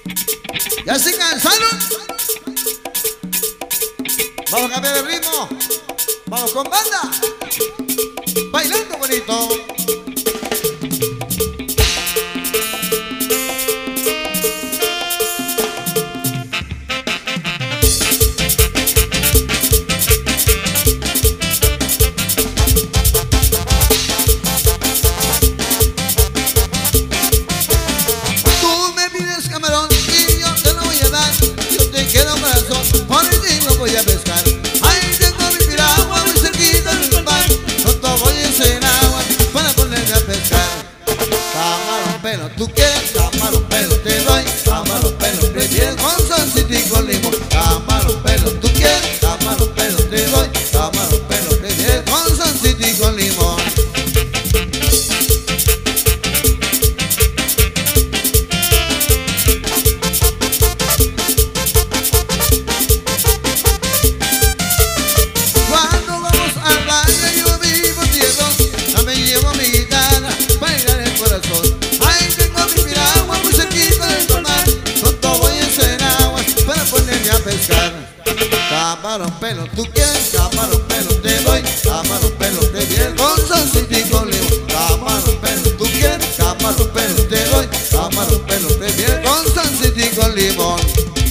¿Ya se cansaron? Vamos a cambiar el ritmo. Vamos con banda. Bailando bonito. Tú me pides camarón y yo te lo voy a dar. Yo te quiero un corazón, por ti lo voy a pescar. Ahí tengo mi piragua muy cerquita del mar. Pronto voy a hacer agua para ponerme a pescar. Camarón pelo, tú quieres, camarón pelo te doy. Camarón pelo prefieres con salsita y con limón. Camarón pelo, tú quieres, camarón pelo te doy. Camarón pelo prefieres con salsita y con limón. Cuando vamos a la playa yo vivo tierno, ya me llevo mi guitarra para llenar el corazón. Ahí tengo mi piragua muy cerquita del mar. Pronto voy a hacer agua para ponerme a pescar. Camarón pelo, tú quieres, camarón pelo te doy. Camarón pelo te viene con salsita y con limón. Camarón pelo, tú quieres, camarón pelo te doy. Camarón pelo te viene con salsita y con limón.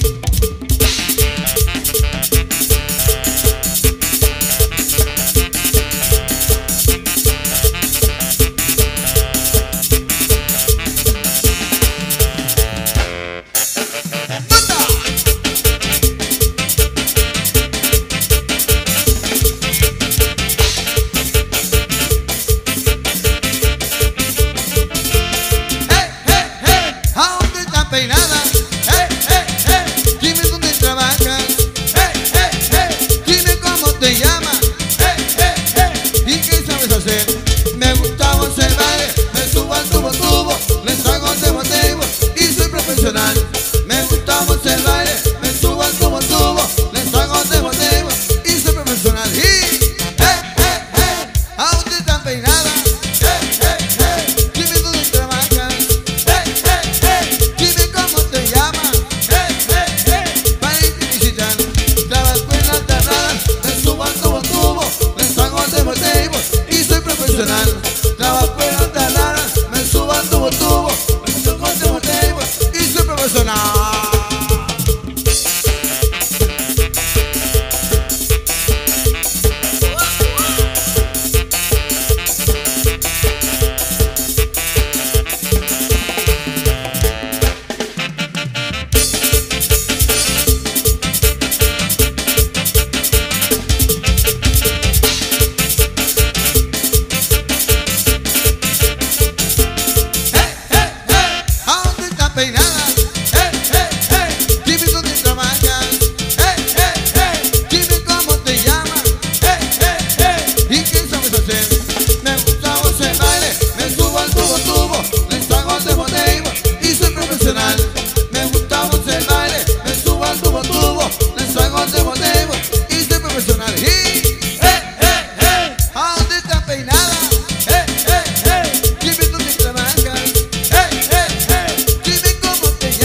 Peinada, dime dónde trabajas, dime cómo te llamas, y qué sabes hacer. Me gusta hacer baile, me subo al tubo, les hago de motivo y soy profesional. Me gusta hacer baile, me subo al tubo, les hago de motivo y soy profesional. Y ¿a dónde están peinadas? Dime dónde trabajas. Dime cómo te llamas, para irte a visitar. Trabajo en las terradas, me subo al tubo, les hago de motivo y soy profesional. Trabajo en las terradas, me subo al tubo, les hago de motivo y soy profesional. ¿A dónde están peinadas? Dime dónde trabajas. Dime cómo te llamas. ¿Y qué sabes hacer? Me gusta hacer baile, me subo al tubo, les hago de motivo y soy profesional. Me gusta hacer baile, me subo al tubo, les hago de motivo y soy profesional. Y ¿a dónde están peinadas? Dime dónde trabajas. Dime cómo te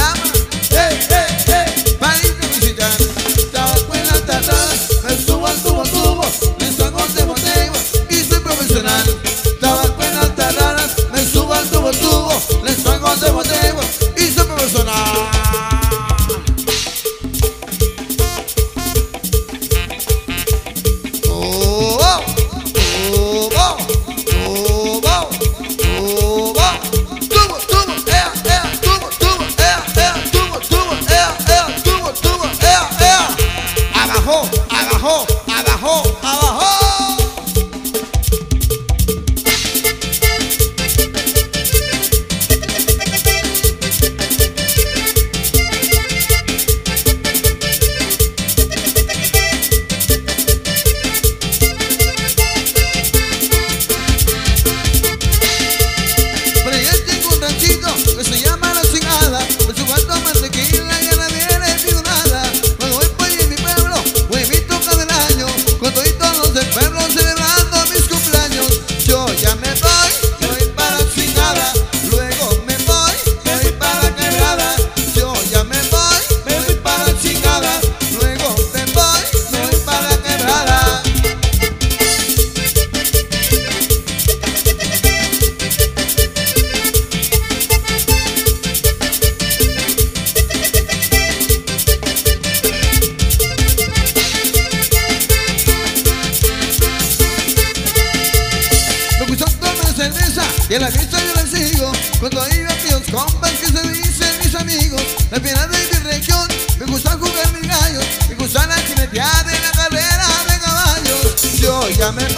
las piernas de mi región. Me gusta jugar mis gallos, me gusta la jineteada y la carrera de caballos. Yo ya me